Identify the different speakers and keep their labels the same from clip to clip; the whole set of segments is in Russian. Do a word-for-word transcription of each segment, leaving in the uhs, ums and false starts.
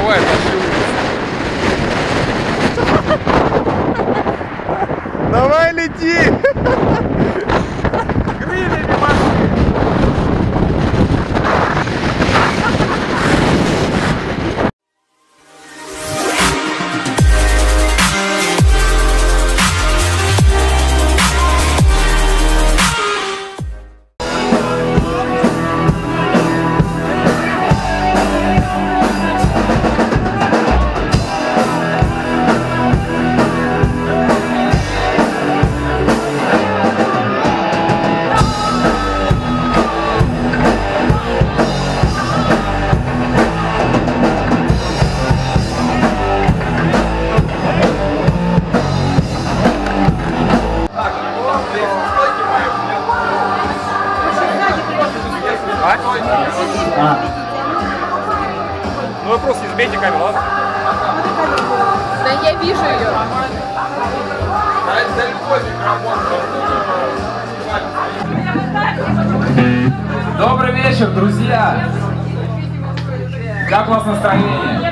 Speaker 1: открывает вообще.
Speaker 2: Давай лети!
Speaker 1: Крыльями маши!
Speaker 2: А.
Speaker 1: Ну вы просто не сбейте камеру, ладно?
Speaker 3: Да я вижу ее.
Speaker 4: Добрый вечер, друзья! Как у вас настроение?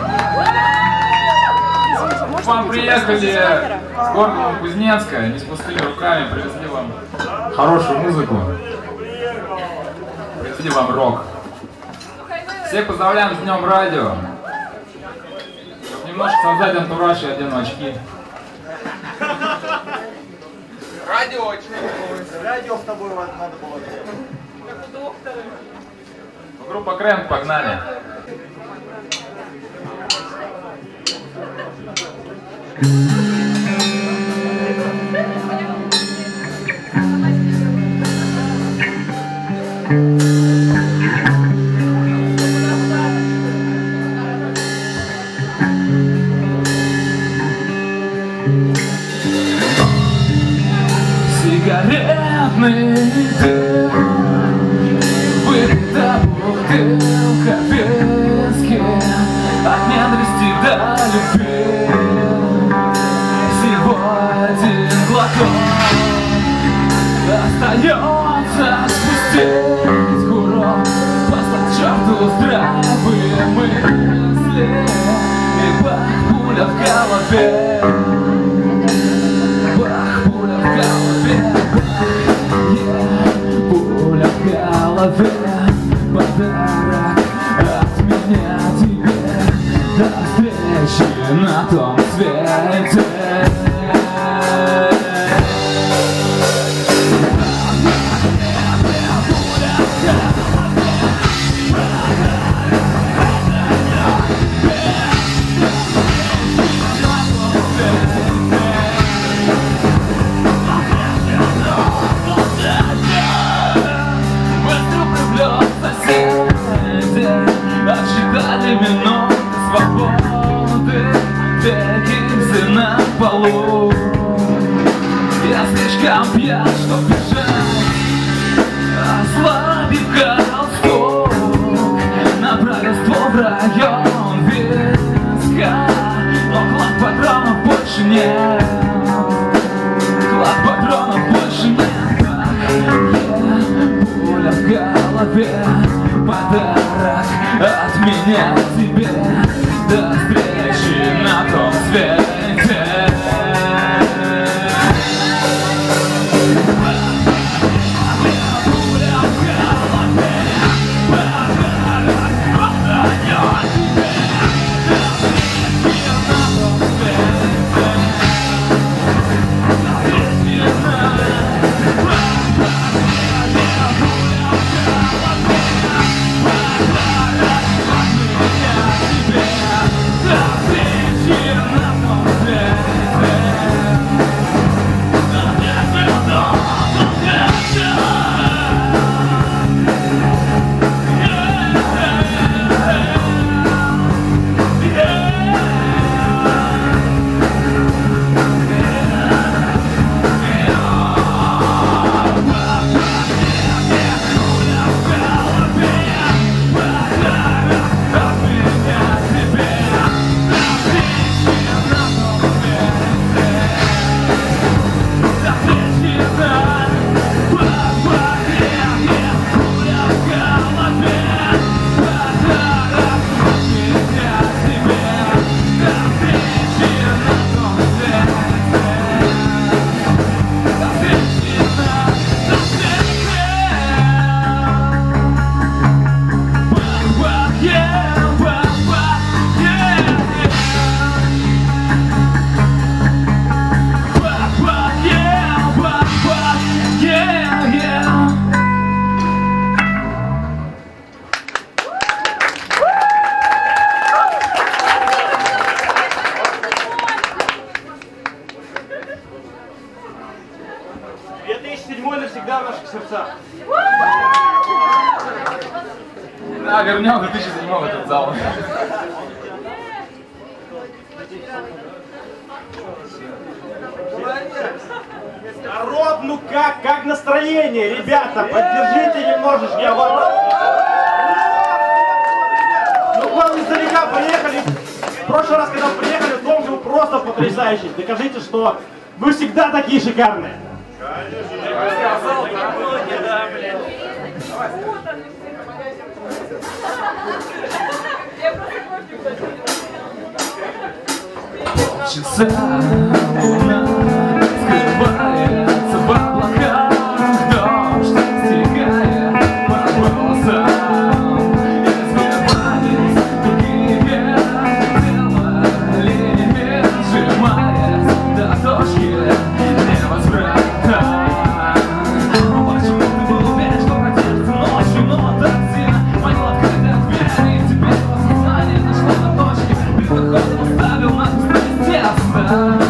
Speaker 4: К вам приехали с города Кузнецка, не с пустыми руками, привезли вам хорошую музыку, привезли вам рок. Всех поздравляем с Днем Радио. Чтобы немножко создать антураж, я одену очки.
Speaker 1: Радио очки.
Speaker 2: Радио с тобой надо было.
Speaker 4: Группа Крэнк, погнали. Сигаретный дым, выпита бутылка виски, от ненависти до любви всего один глоток. Остается спустить курок, послать к черту здравые мысли и бах, пуля в голове. Бах, пуля в голове. Yeah, пуля в голове. Подарок от меня тебе. До встречи на том свете. Отсчитали минуты свободы, веки на полу. Я слишком пьян, чтоб бежать, ослабив галстук, направил ствол в район виска, но клад патронов больше нет. Клад патронов больше нет. Yeah, пуля в голове. Подарок от меня тебе. До встречи на том свете. Yeah. понял, да ты же занимал этот зал.
Speaker 2: Народ, ну как? Как настроение? Ребята, поддержите немножечко. Я вам... Ну к вам издалека приехали. В прошлый раз, когда приехали, дом был просто потрясающий. Докажите, что вы всегда такие шикарные.
Speaker 4: Часа луна скрывается в облаках, дождь стекает по волосам, и сбивались другие тела линии, сжимаясь до точки невозврата. Почему ты был уверен, что противится ночью, но так сильно моя открытая дверь, и теперь осознание дошло до точки, перед выходом оставил нас тесно.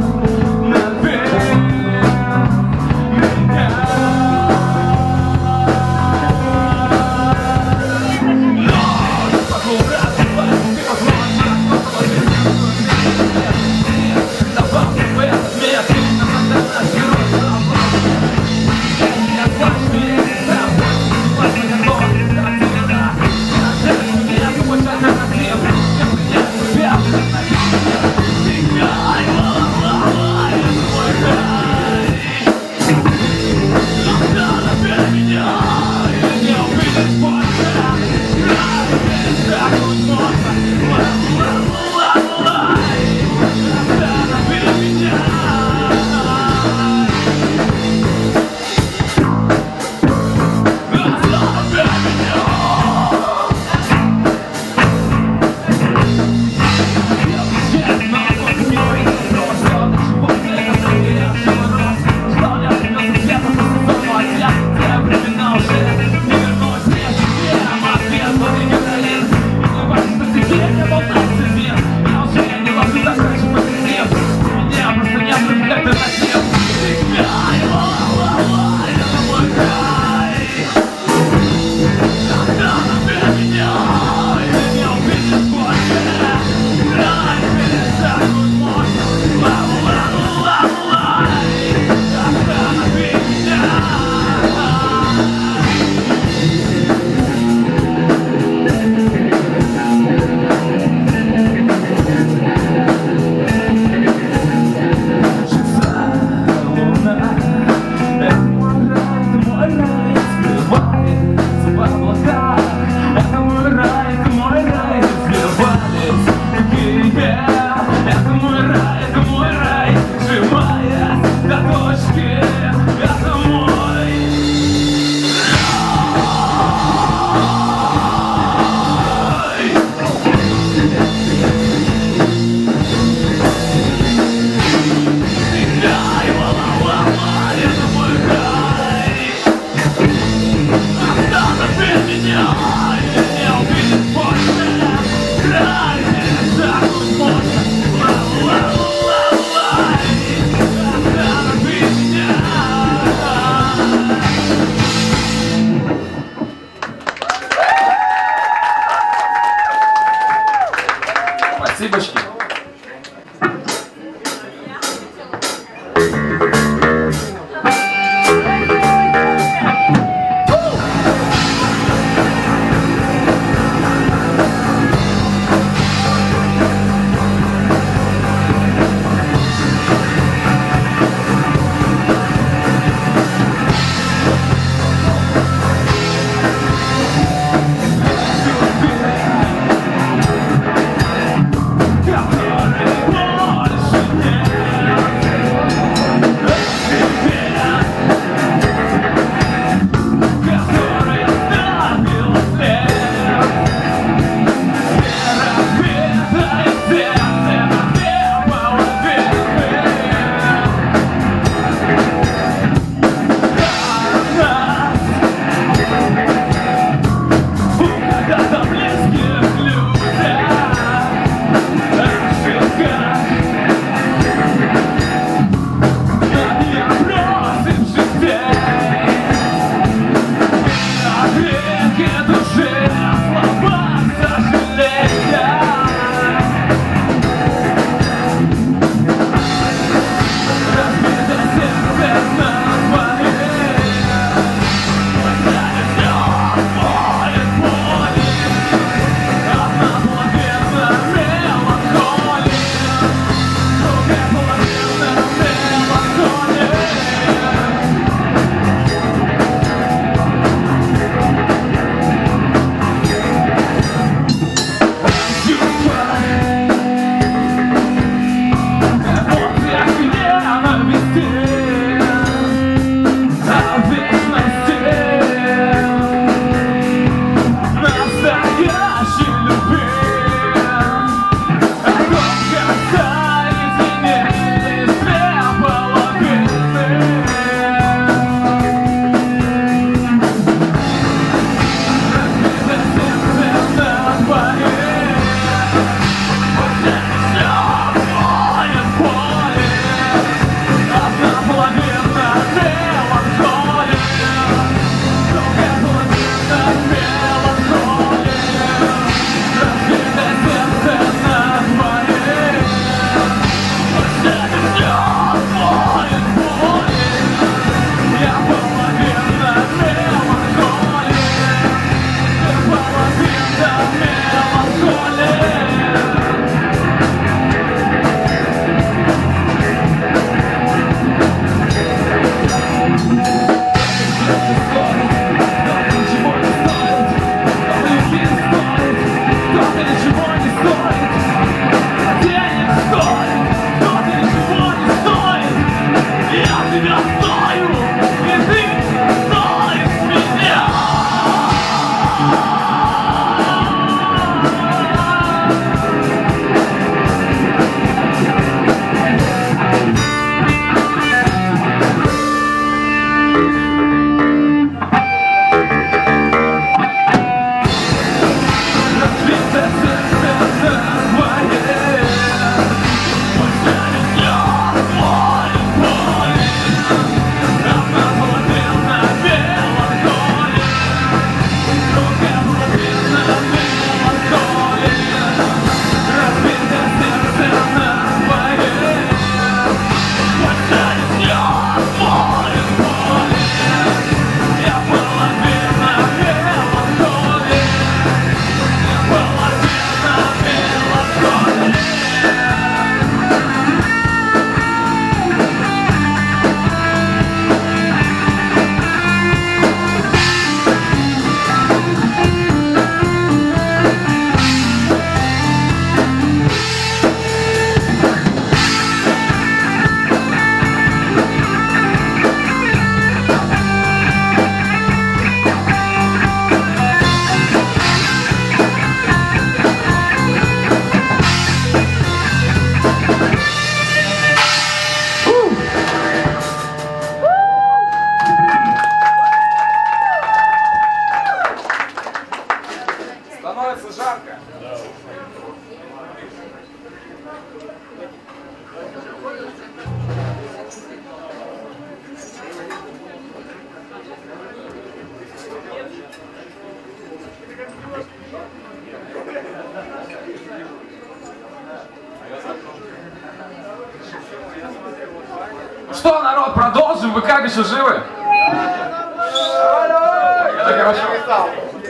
Speaker 5: Спасибочки.
Speaker 4: Yeah.
Speaker 1: улице жарко.
Speaker 4: Что, народ, продолжим? Вы как, еще живы? Это хорошо.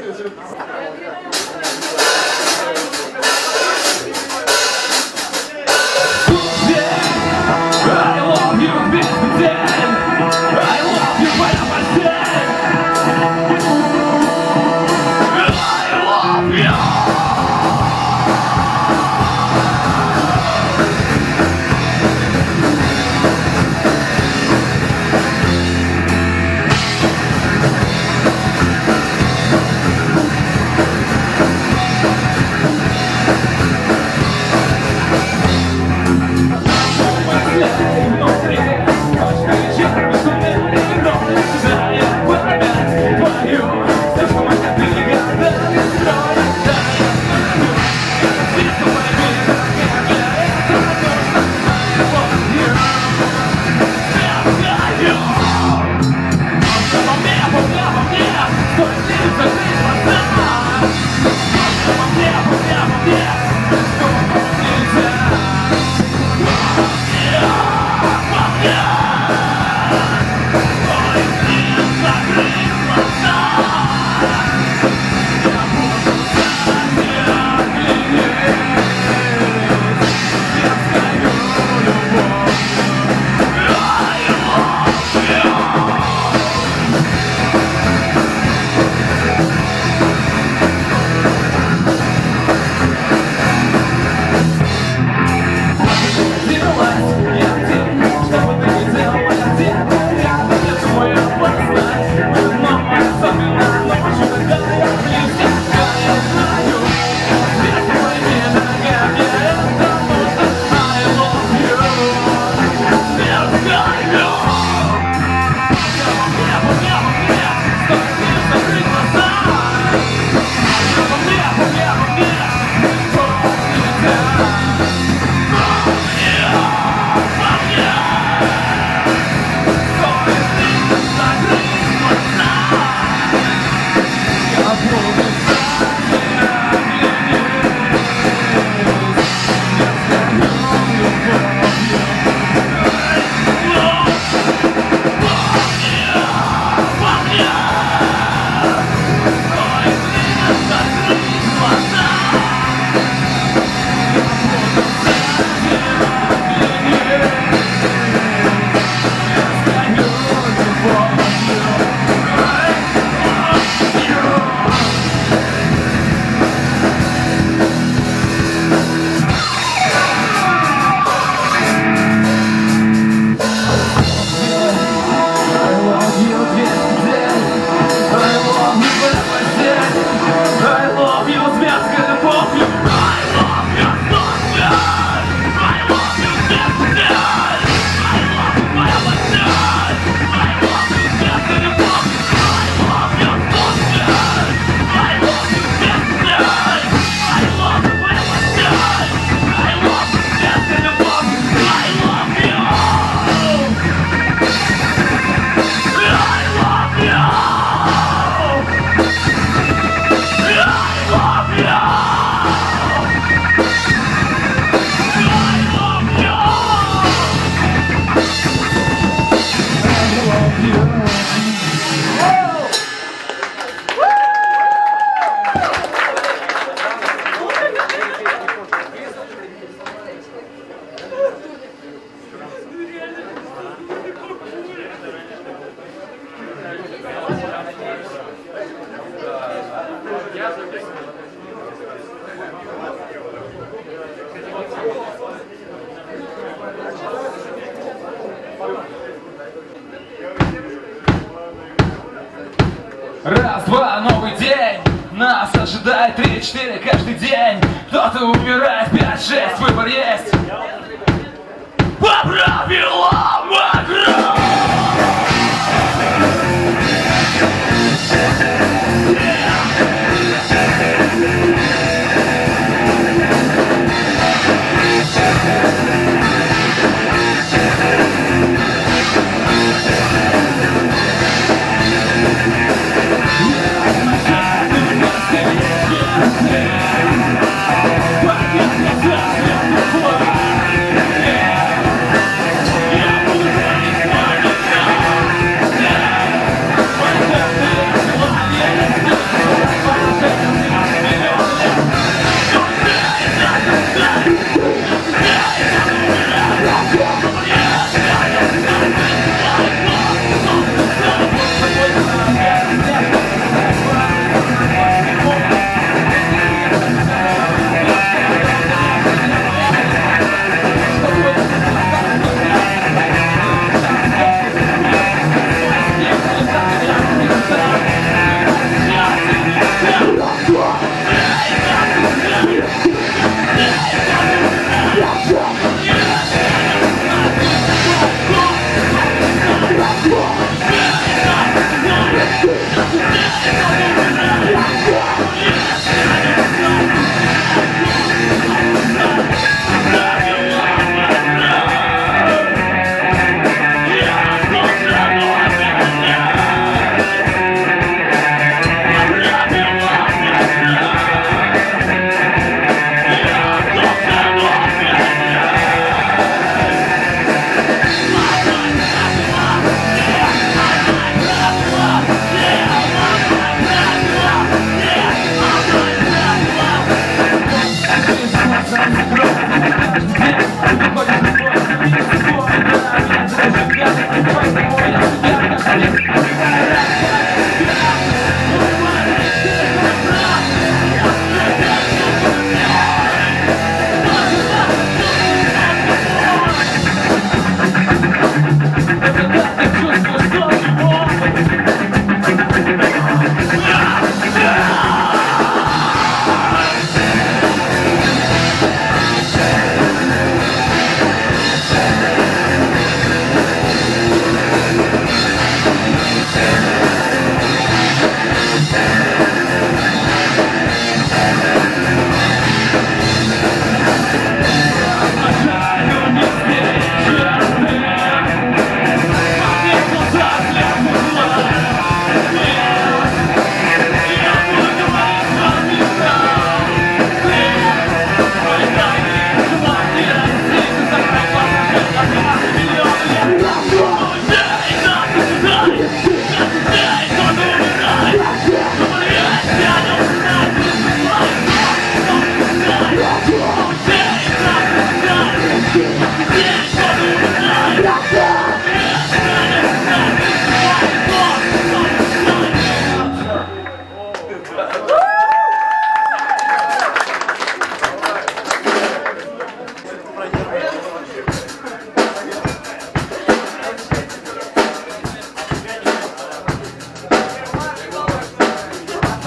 Speaker 4: Раз, два, новый день. Нас ожидает три, четыре каждый день. Кто-то умирает, пять, шесть, выбор есть. По правилам игры. Yeah.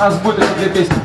Speaker 4: нас будет еще две песни.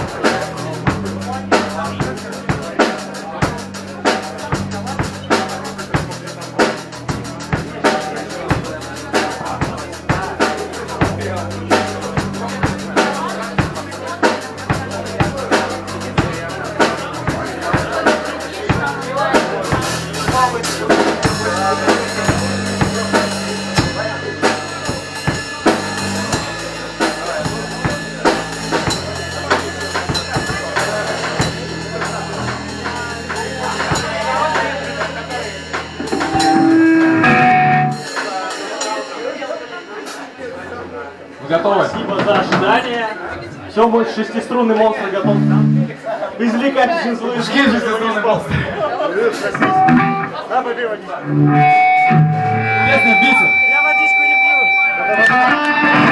Speaker 4: Готовы?
Speaker 2: Спасибо за ожидание. Все, мой шестиструнный монстр готов извлекать очень злые
Speaker 4: Жги шестиструнный монстр.
Speaker 2: Да, попей водичку.
Speaker 4: Песня биться.
Speaker 2: Я водичку не пью.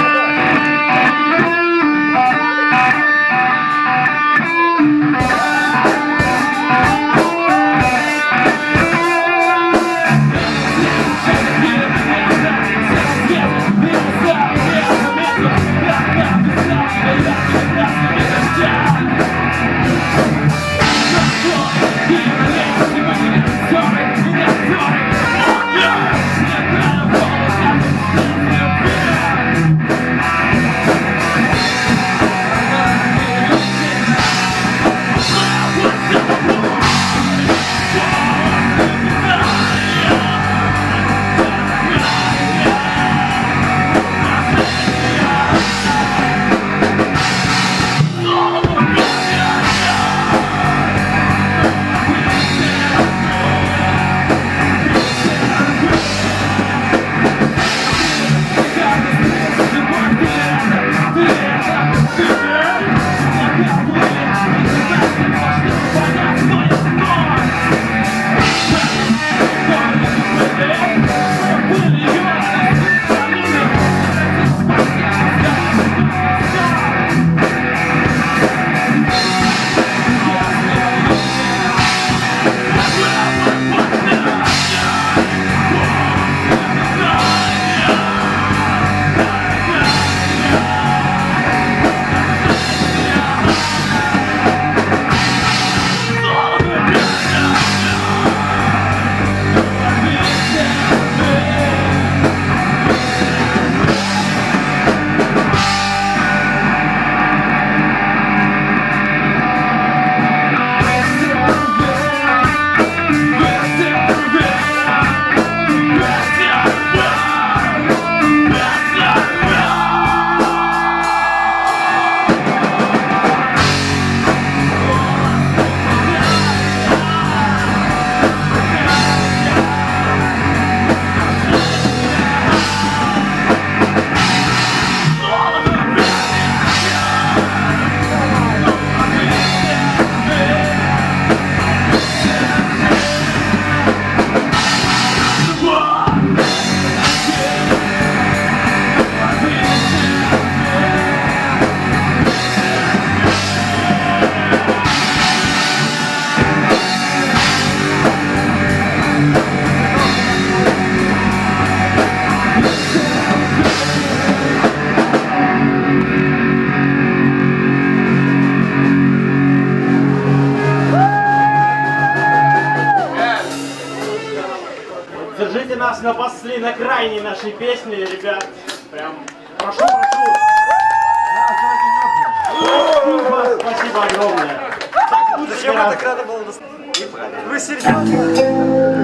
Speaker 2: Держите нас на после, на крайней нашей песне, ребят. Прям прошу, прошу. Спасибо огромное. Зачем вы так рано было? Вы серьезно?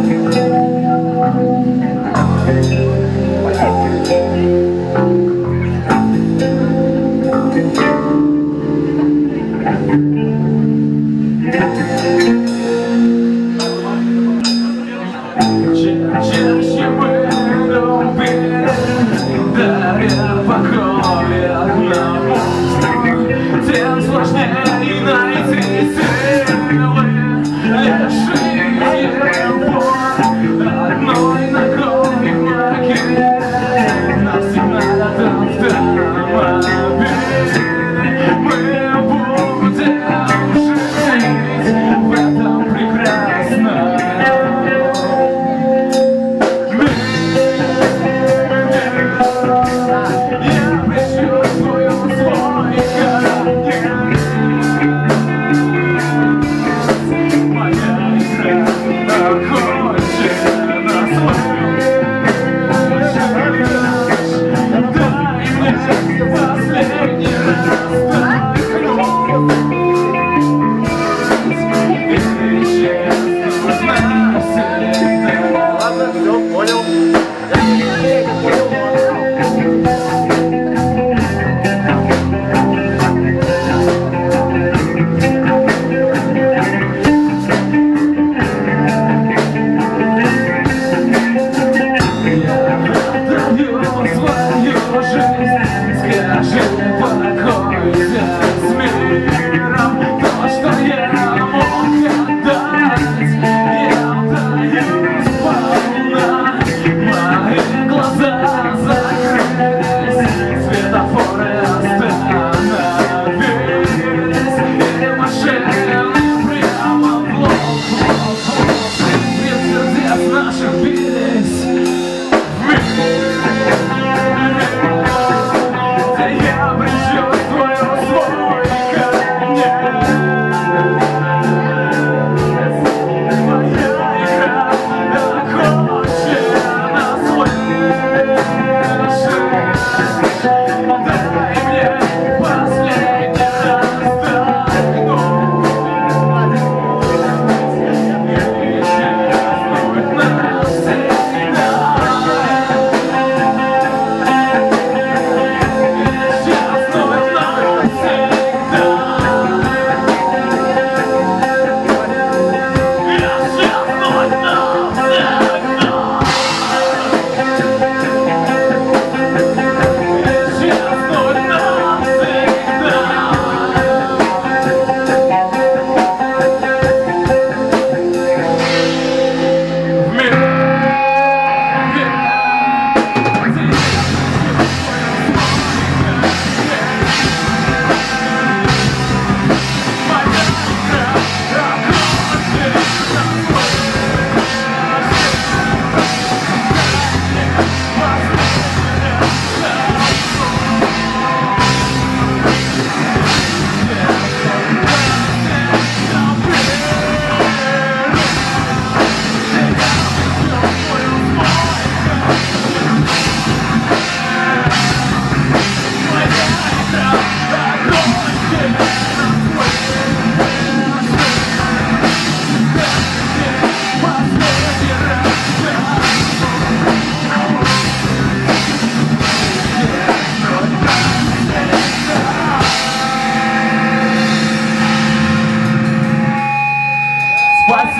Speaker 4: Чаще мы любили, даря покой одному, тем сложнее найти силы, лишить его одной ногой в могиле, навсегда автомобиль. Мы будем жить в этом прекрасном. Я предчувствую свой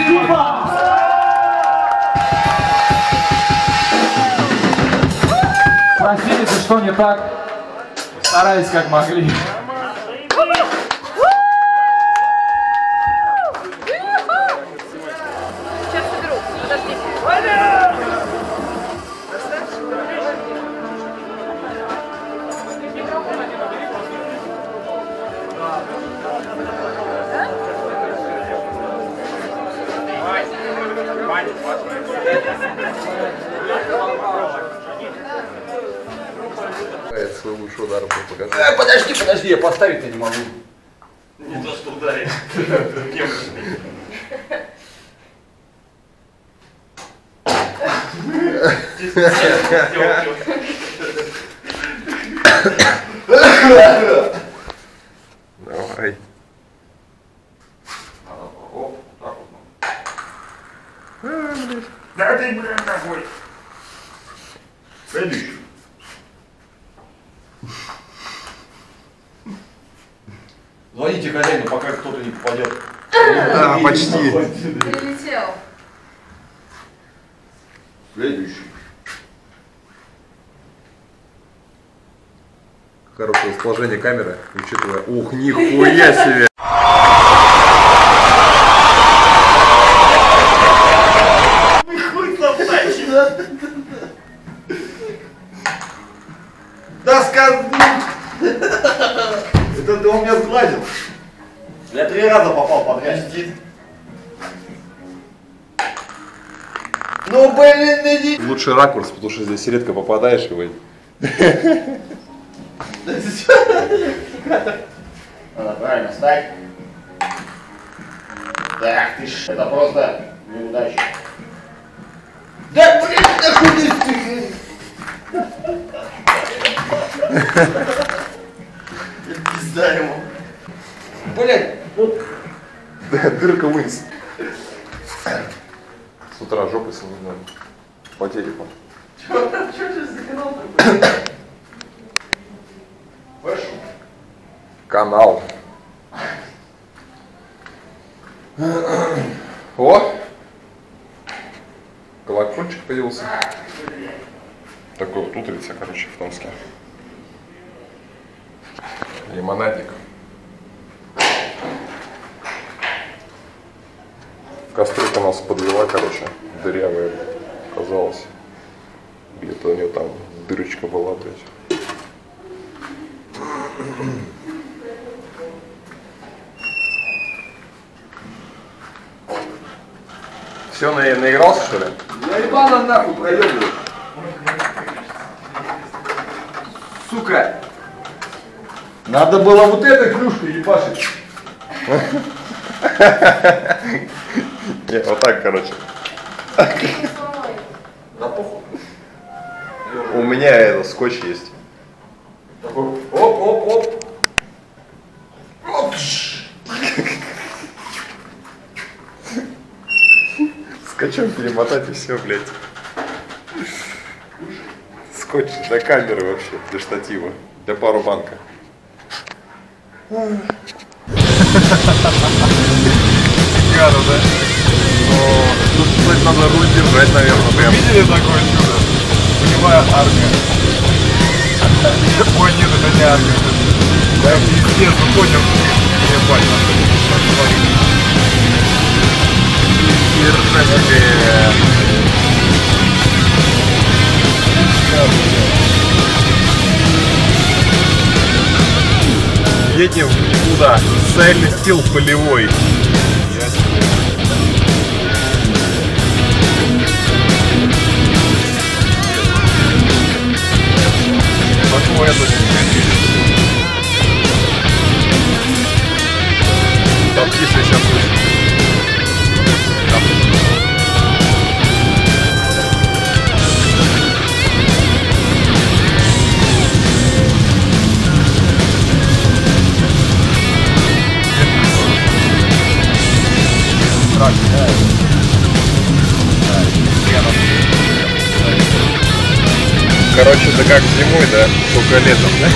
Speaker 2: Чупа!
Speaker 4: Простите, что не так. Старались как могли.
Speaker 3: Сейчас соберу. Подождите.
Speaker 5: Свой лучший удар покажи.
Speaker 1: Э, подожди, подожди, я поставить-то не могу.
Speaker 6: Не то, что ударить.
Speaker 5: Давай.
Speaker 6: Да ты, блин, какой. Следующий.
Speaker 1: Звоните хозяину, пока кто-то не попадет.
Speaker 5: А, почти.
Speaker 3: Прилетел.
Speaker 6: Следующий.
Speaker 5: Хорошее расположение камеры, учитывая. Ух, нихуя себе!
Speaker 6: Хуй собачий. Да скажи. Это ты у меня сгладил. Я три раза попал подряд. Ну блин, иди.
Speaker 5: Лучший ракурс, потому что здесь редко попадаешь и вы.
Speaker 6: Надо правильно стать. Так, ты ж, это просто неудача. Да блин, да хуй ты. Пизда ему. Блять.
Speaker 5: Да, дырка вниз. С утра жопой с ним надо. По телеку.
Speaker 6: Чё сейчас за канал такой? Пошел.
Speaker 5: Канал. О! Колокольчик появился. Такой вот утрица, короче, в Томске. Лимонадик. Кастрюлька нас подвела, короче, дырявая оказалась. Где-то у нее там дырочка была, блядь. Все, на, наигрался, что ли?
Speaker 6: Я ебало нахуй проебываю. Сука. Надо было вот этой клюшкой ебашить.
Speaker 5: Не, вот так, короче.
Speaker 6: Да похуй.
Speaker 5: У меня это скотч есть.
Speaker 6: Такой оп-оп-оп. Оп.
Speaker 5: Скотчом перемотать и все, блядь. Скотч для камеры вообще, для штатива, для пару-банка. Гаду, да? Но тут, кстати, надо руль держать, наверное, прям. Видели такое чудо? Понимаю, армия. Ой, нет, это не армия. Да, пиздец, ну понял. Ебать, надо. Едем туда. Сайлент Хилл полевой. Такое это там если сейчас слышно. Короче, это как зимой, да? Только летом, да?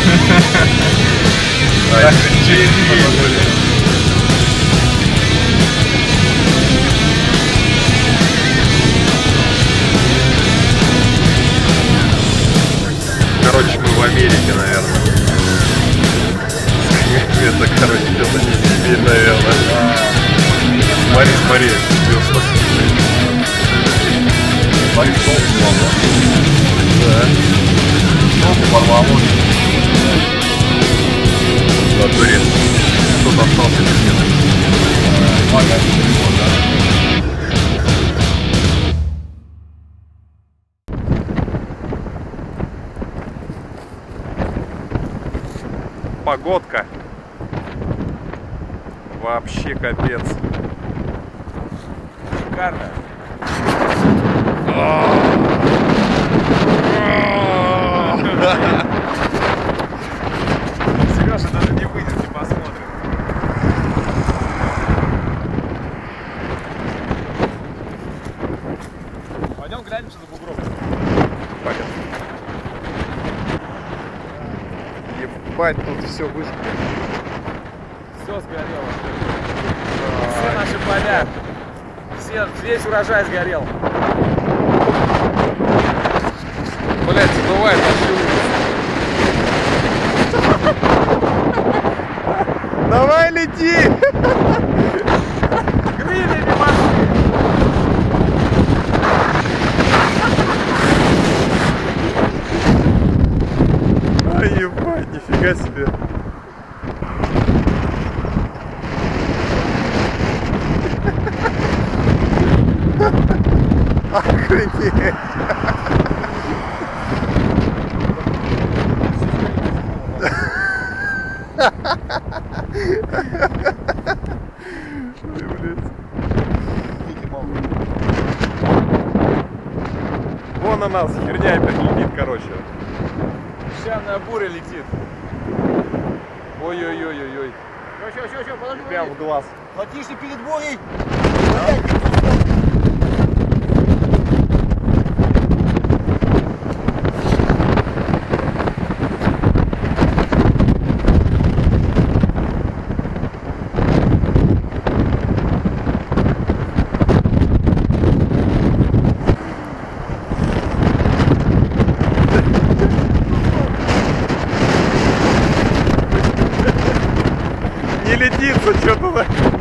Speaker 5: А, Смотри, весла.
Speaker 1: Смотри, стол сломал.
Speaker 5: Да.
Speaker 1: Стол порвало.
Speaker 5: В натуре. Кто-то остался без нет.
Speaker 1: Магазин телефон, да?
Speaker 5: Погодка. Вообще капец.
Speaker 4: Шикарно. Сережа даже не выйдет, не посмотрит. Пойдем глянем, что за бугром.
Speaker 5: Понятно. Ебать, тут все выжгло.
Speaker 4: Все сгорело. Все наши поля. Все, весь урожай сгорел.
Speaker 5: Блять, задувает наши улицы. Давай лети!
Speaker 4: Крыльями маши.
Speaker 5: Ай, ебать, нифига себе. Охренеть. Ой, блядь. Вон на нас херня опять летит, короче.
Speaker 4: Песчаная буря летит.
Speaker 5: Ой-ой-ой-ой-ой.
Speaker 6: Все, все, все, подожди.
Speaker 5: Прям в глаз.
Speaker 6: Латишься перед бурей.
Speaker 5: Не летится что-то.